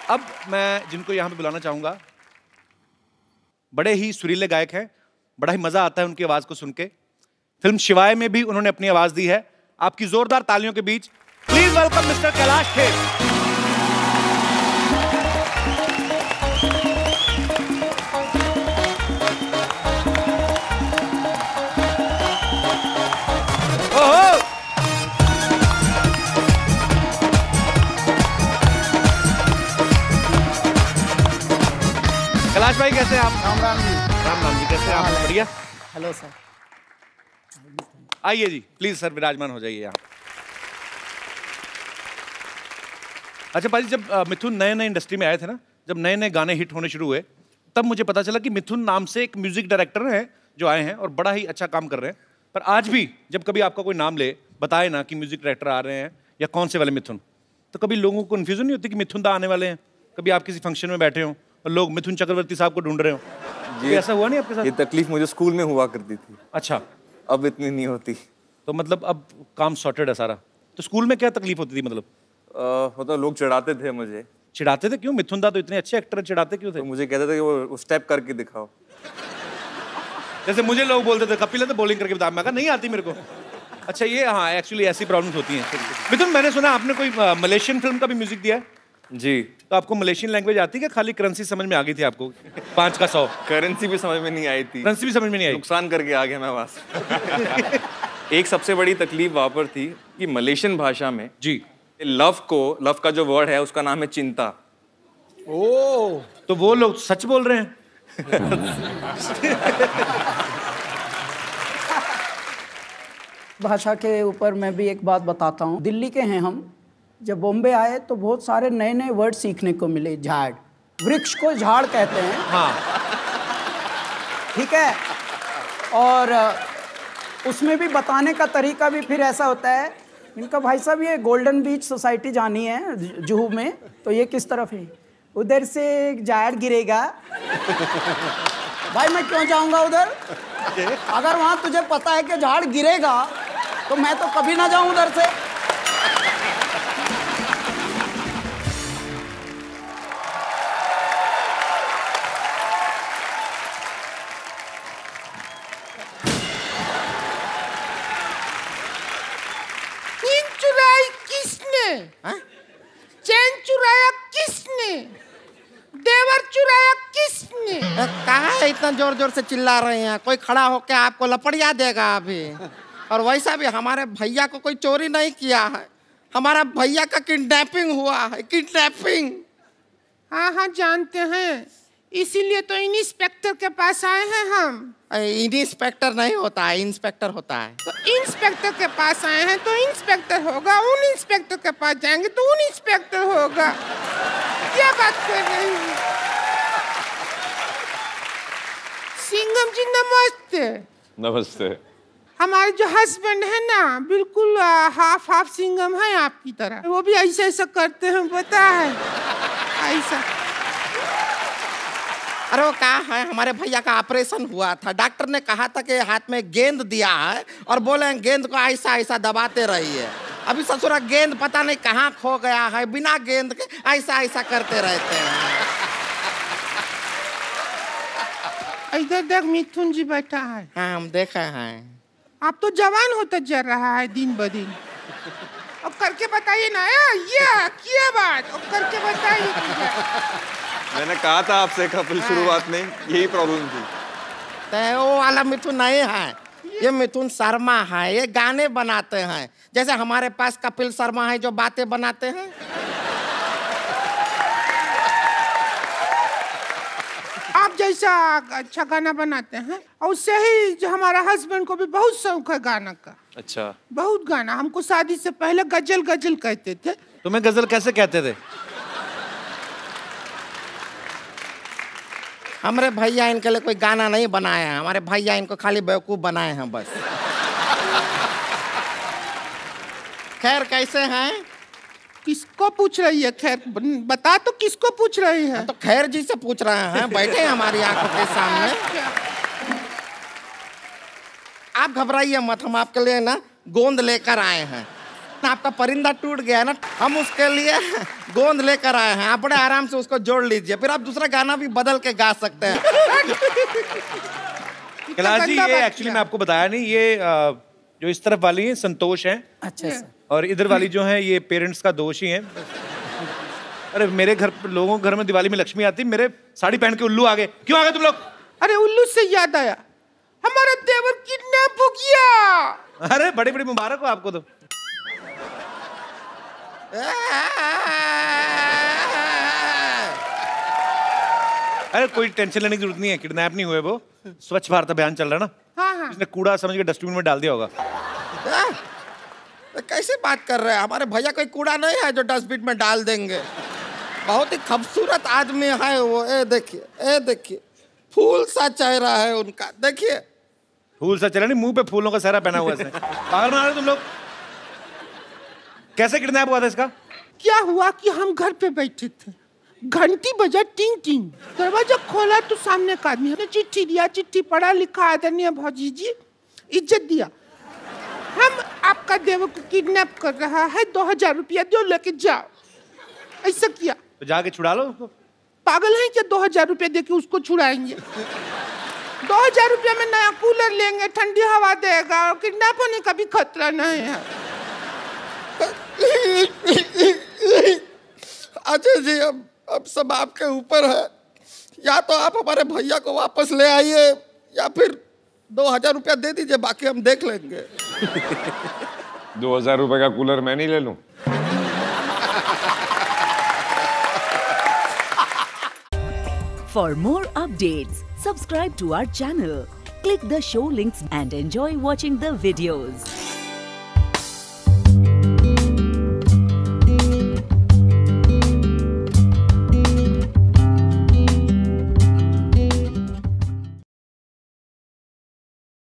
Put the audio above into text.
अब मैं जिनको यहाँ पे बुलाना चाहूंगा, बड़े ही सुरीले गायक हैं, बड़ा ही मजा आता है उनकी आवाज को सुन के। फिल्म शिवाय में भी उन्होंने अपनी आवाज दी है। आपकी जोरदार तालियों के बीच please welcome mister Kailash Kher. Kailash भाई कैसे हैं आप? राम राम जी। राम राम जी, कैसे हैं आप? बढ़िया। Hello sir. आइए जी, प्लीज सर विराजमान हो जाइए यहाँ। अच्छा भाई, जब मिथुन नए नए इंडस्ट्री में आए थे ना, जब नए नए गाने हिट होने शुरू हुए, तब मुझे पता चला कि मिथुन नाम से एक म्यूजिक डायरेक्टर हैं जो आए हैं और बड़ा ही अच्छा काम कर रहे हैं। पर आज भी जब कभी आपका कोई नाम ले, बताए ना कि म्यूजिक डायरेक्टर आ रहे हैं या कौन से वाले मिथुन, तो कभी लोगों को कन्फ्यूजन नहीं होती कि मिथुन दा आने वाले हैं? कभी आप किसी फंक्शन में बैठे हो और लोग मिथुन चक्रवर्ती साहब को ढूंढ रहे हो, ये ऐसा हुआ नहीं आपके साथ? ये तकलीफ मुझे स्कूल में हुआ करती थी। अच्छा, अब इतनी नहीं होती। तो मतलब अब काम सॉर्टेड है सारा। तो स्कूल में क्या तकलीफ होती थी मतलब? मतलब लोग चिढ़ाते थे मुझे। चिढ़ाते थे? क्यों? मिथुन दा तो इतने अच्छे एक्टर, चिढ़ाते क्यों थे? तो मुझे कहते थे कि वो स्टेप करके दिखाओ। जैसे मुझे लोग बोलते थे कपिल है तो बॉलिंग करके बता, मैं कहा नहीं आती मेरे को। अच्छा ये, हाँ एक्चुअली ऐसी प्रॉब्लम्स होती हैं। मिथुन, मैंने सुना आपने कोई मलेशियन फिल्म का भी म्यूजिक दिया है? जी। तो आपको मलेशियन लैंग्वेज आती है क्या? खाली करेंसी समझ में आ गई थी आपको? 5 का 100 करेंसी भी समझ में नहीं आई थी। करेंसी भी समझ में नहीं आई? नुकसान करके आ गया मैं वहां से। एक सबसे बड़ी तकलीफ वहां पर थी कि मलेशियन भाषा में जी लव का जो वर्ड है उसका नाम है चिंता। ओ, तो वो लोग सच बोल रहे हैं। भाषा के ऊपर मैं भी एक बात बताता हूँ। दिल्ली के हैं हम, जब बॉम्बे आए तो बहुत सारे नए नए वर्ड सीखने को मिले। झाड़, वृक्ष को झाड़ कहते हैं। हाँ ठीक है। और उसमें भी बताने का तरीका भी फिर ऐसा होता है। इनका भाई साहब ये गोल्डन बीच सोसाइटी जानी है जुहू में, तो ये किस तरफ है? उधर से झाड़ गिरेगा। भाई मैं क्यों जाऊंगा उधर? अगर वहां तुझे पता है कि झाड़ गिरेगा तो मैं तो कभी ना जाऊं उधर से। चैन चुराया किसने? देवर चुराया किसने? कहाँ है इतना जोर जोर से चिल्ला रहे हैं? कोई खड़ा होकर आपको लपड़िया देगा अभी। और वैसा भी हमारे भैया को कोई चोरी नहीं किया है, हमारा भैया का किडनैपिंग हुआ है। किडनैपिंग। हाँ हाँ जानते हैं, इसीलिए तो इंस्पेक्टर के पास आए हैं हम। इंस्पेक्टर नहीं होता है, इंस्पेक्टर होता है। तो इंस्पेक्टर के पास आए हैं तो इंस्पेक्टर होगा, उन इंस्पेक्टर के पास जाएंगे तो उन इंस्पेक्टर होगा। क्या बात कर रही हैं? सिंघम जी नमस्ते। नमस्ते। हमारे जो हस्बैंड है ना, बिल्कुल हाफ हाफ सिंघम है आपकी तरह। वो भी ऐसा ऐसा करते हैं, पता है ऐसा। अरे वो कहा है, हमारे भैया का ऑपरेशन हुआ था, डॉक्टर ने कहा था कि हाथ में गेंद दिया है और बोले गेंद को ऐसा ऐसा दबाते रहिए। अभी ससुरा गेंद पता नहीं कहाँ खो गया है, बिना गेंद के ऐसा ऐसा करते रहते हैं। इधर देख मिथुन जी बैठा है। हाँ हम देखे हैं। आप तो जवान होता जा रहा है दिन ब दिन। अब करके बताइए ना, ये क्या बात, अब करके बताइए। मैंने कहा था आपसे कपिल, शुरुआत में यही प्रॉब्लम थी। तो वो वाला मिथुन नहीं है, ये मिथुन शर्मा है, ये गाने बनाते हैं। जैसे हमारे पास कपिल शर्मा है जो बातें बनाते हैं। आप जैसा अच्छा गाना बनाते हैं, और उससे ही जो हमारा हस्बैंड को भी बहुत शौक है गाना का। अच्छा। बहुत गाना, हमको शादी से पहले गजल गजल कहते थे। तुम्हें गजल कैसे कहते थे? हमारे भैया इनके लिए कोई गाना नहीं बनाया है, हमारे भैया इनको खाली बेवकूफ बनाए हैं बस। खैर कैसे हैं? किसको पूछ रही है? खैर बता तो, किसको पूछ रही है? तो खैर जी से पूछ रहे हैं, बैठे हैं हमारी आंखों के सामने। आप घबराइए मत, हम आपके लिए ना गोंद लेकर आए हैं। आपका परिंदा टूट गया है ना, हम उसके लिए गोंद लेकर आए हैं, आप बड़े आराम से उसको जोड़ लीजिए, फिर आप दूसरा गाना भी बदल के गा सकते हैं। कैलाश जी, ये एक्चुअली मैं आपको बताया नहीं, ये जो इस तरफ वाली है संतोष है। अच्छा सर। और इधर वाली जो है ये पेरेंट्स का दोष ही है। अरे मेरे घर लोगों के घर में दिवाली में लक्ष्मी आती, मेरे साड़ी पहन के उल्लू आ गए। क्यों आ गए तुम लोग? अरे उल्लू से याद आया, हमारा देवर किडनैप हो गया। अरे बड़ी बड़ी मुबारक हो आपको तो। अरे कोई टेंशन लेने की जरूरत नहीं है, किडनैप नहीं हुए वो। स्वच्छ भारत अभियान चल रहा है ना। हाँ। इसने कूड़ा समझ के डस्टबिन में डाल दिया होगा। कैसे बात कर रहे हैं? हमारे भैया कोई कूड़ा नहीं है जो डस्टबिन में डाल देंगे। बहुत ही खूबसूरत आदमी है वो। ए देखिए फूल सा चेहरा है उनका, देखिए। फूल सा चेहरा नहीं, मुंह पे फूलों का सहरा पहना हुआ है। पागल बना रहे तुम लोग। कैसे किडनैप हुआ था इसका? क्या हुआ कि हम घर पे बैठे थे, घंटी बजा टिंग टिंग, दरवाजा खोला तो सामने का आदमी ने चिट्ठी दिया। चिट्ठी पढ़ा लिखा, आदरणीय भौजी जी, इज्जत दिया, हम आपका देवर को किडनैप कर रहा है, 2000 रुपया दो, लेके जाओ। ऐसा किया तो जाके छुड़ा लो उसको। पागल है क्या? 2000 रुपया देके उसको छुड़ाएंगे? 2000 रुपया में नया कूलर लेंगे, ठंडी हवा देगा, और किडनैप होने का भी खतरा नहीं है। अच्छा जी, अब सब आपके ऊपर है। या तो आप हमारे भैया को वापस ले आइए, या फिर 2000 रुपया दे दीजिए, बाकी हम देख लेंगे। 2000 रुपए का कूलर मैं नहीं ले लूं? For more updates, subscribe to our channel, click the show links and enjoy watching the videos.